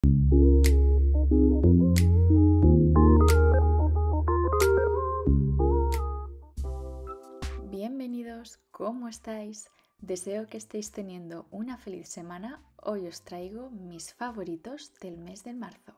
Bienvenidos, ¿cómo estáis? Deseo que estéis teniendo una feliz semana. Hoy os traigo mis favoritos del mes de marzo.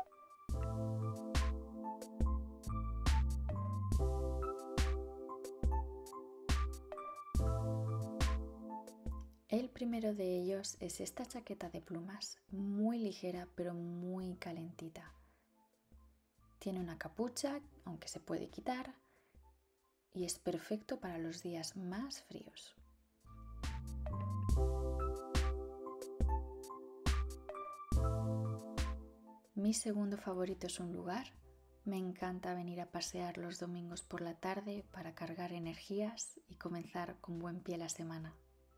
El primero de ellos es esta chaqueta de plumas, muy ligera pero muy calentita. Tiene una capucha, aunque se puede quitar, y es perfecto para los días más fríos. Mi segundo favorito es un lugar. Me encanta venir a pasear los domingos por la tarde para cargar energías y comenzar con buen pie la semana.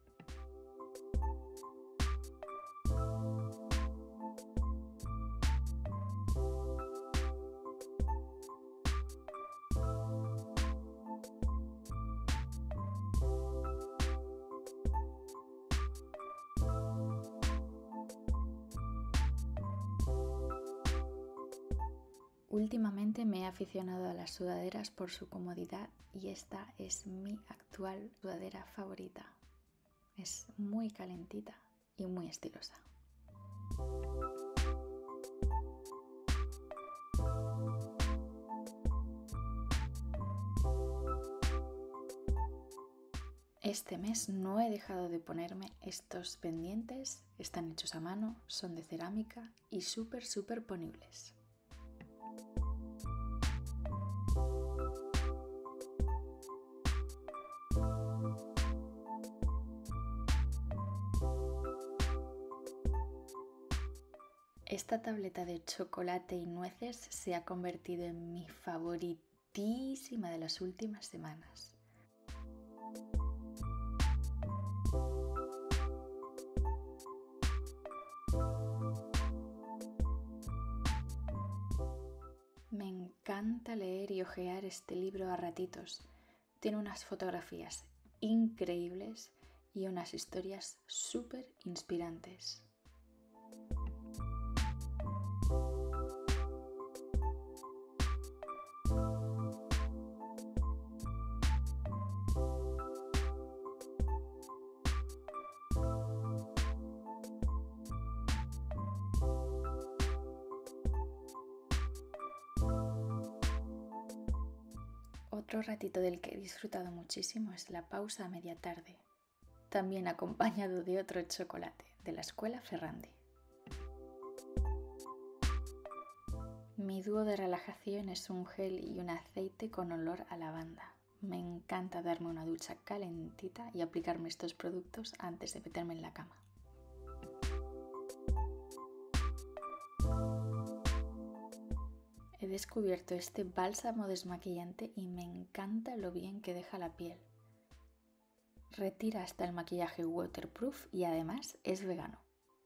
Últimamente me he aficionado a las sudaderas por su comodidad y esta es mi actual sudadera favorita. Es muy calentita y muy estilosa. Este mes no he dejado de ponerme estos pendientes, están hechos a mano, son de cerámica y súper ponibles. Esta tableta de chocolate y nueces se ha convertido en mi favoritísima de las últimas semanas. Me encanta leer y hojear este libro a ratitos. Tiene unas fotografías increíbles y unas historias súper inspirantes. Otro ratito del que he disfrutado muchísimo es la pausa a media tarde, también acompañado de otro chocolate de la escuela Ferrandi. Mi dúo de relajación es un gel y un aceite con olor a lavanda. Me encanta darme una ducha calentita y aplicarme estos productos antes de meterme en la cama. He descubierto este bálsamo desmaquillante y me encanta lo bien que deja la piel. Retira hasta el maquillaje waterproof y además es vegano.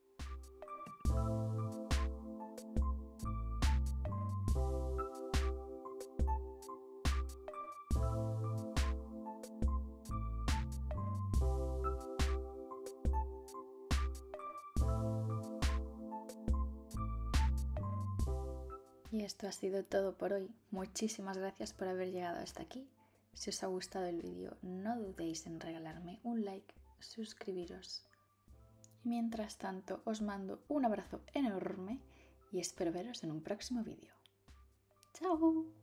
Y esto ha sido todo por hoy. Muchísimas gracias por haber llegado hasta aquí. Si os ha gustado el vídeo, no dudéis en regalarme un like, suscribiros. Y mientras tanto, os mando un abrazo enorme y espero veros en un próximo vídeo. ¡Chao!